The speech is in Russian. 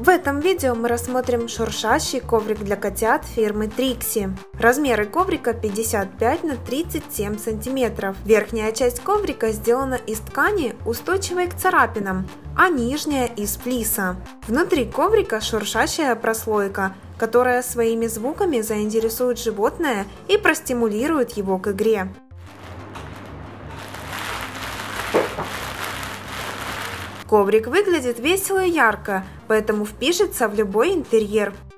В этом видео мы рассмотрим шуршащий коврик для котят фирмы Trixie. Размеры коврика 55 на 37 см. Верхняя часть коврика сделана из ткани, устойчивой к царапинам, а нижняя из флиса. Внутри коврика шуршащая прослойка, которая своими звуками заинтересует животное и простимулирует его к игре. Коврик выглядит весело и ярко, поэтому впишется в любой интерьер.